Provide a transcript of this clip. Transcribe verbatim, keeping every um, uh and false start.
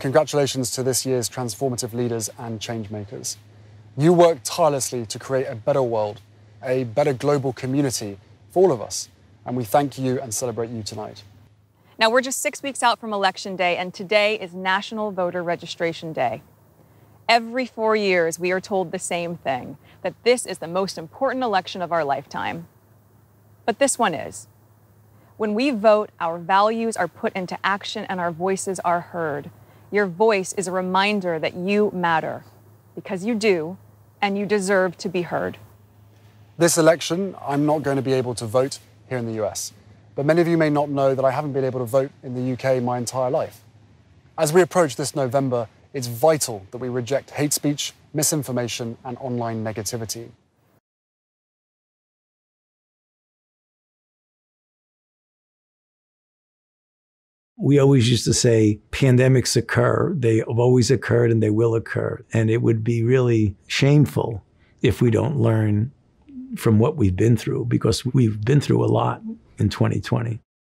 congratulations to this year's transformative leaders and change makers. You worked tirelessly to create a better world, a better global community for all of us, and we thank you and celebrate you tonight. Now, we're just six weeks out from Election Day, and today is National Voter Registration Day. Every four years, we are told the same thing, that this is the most important election of our lifetime. But this one is. When we vote, our values are put into action and our voices are heard. Your voice is a reminder that you matter, because you do, and you deserve to be heard. This election, I'm not going to be able to vote here in the U S, but many of you may not know that I haven't been able to vote in the U K my entire life. As we approach this November, it's vital that we reject hate speech, misinformation, and online negativity. We always used to say pandemics occur, they have always occurred and they will occur. And it would be really shameful if we don't learn from what we've been through, because we've been through a lot in twenty twenty.